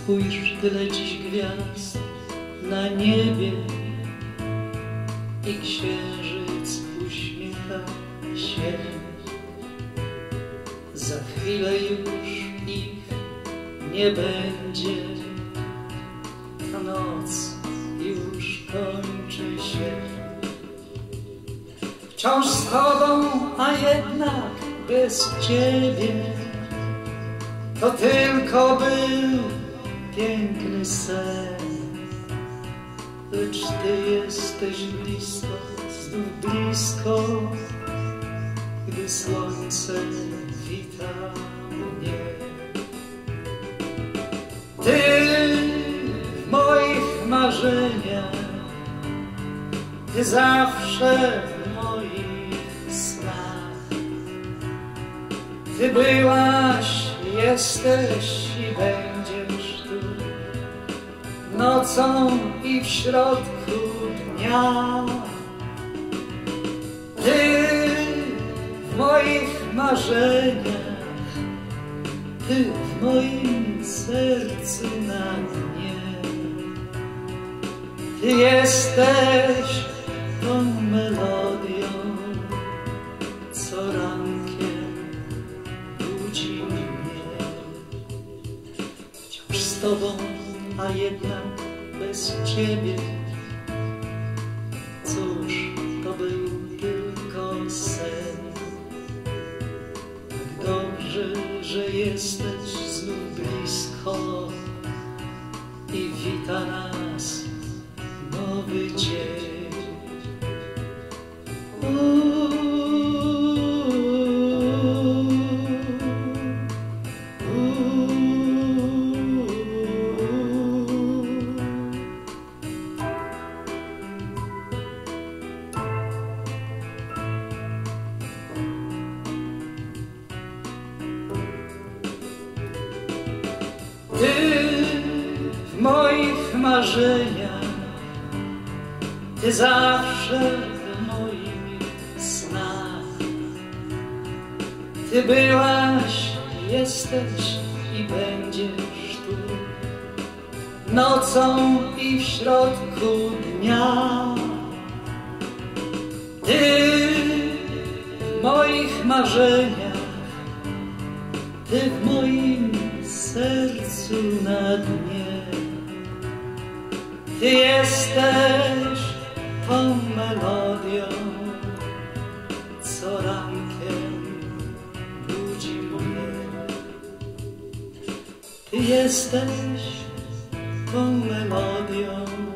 Spójrz, tyle dziś gwiazd na niebie i księżyc uśmiecha się. Za chwilę już ich nie będzie, a noc już kończy się. Wciąż z tobą, a jednak bez ciebie. To tylko był piękny sen, lecz ty jesteś blisko, znów blisko, gdy słońce wita mnie. Ty w moich marzeniach, ty zawsze w moich snach. Ty byłaś, jesteś i będziesz tu nocą i w środku dnia. Ty w moich marzeniach, ty w moim sercu na dnie. Ty jesteś tą melodią, co rankiem budzi mnie. Wciąż z tobą, a jednak bez ciebie. Cóż, to był tylko sen. Tak dobrze, że jesteś znów blisko i wita nas nowy dzień. Ty w moich marzeniach, ty zawsze w moich snach. Ty byłaś, jesteś i będziesz tu nocą i w środku dnia. Ty w moich marzeniach, ty w moim sercu na dnie. Ty jesteś tą melodią, co rankiem budzi mnie. Ty jesteś tą melodią,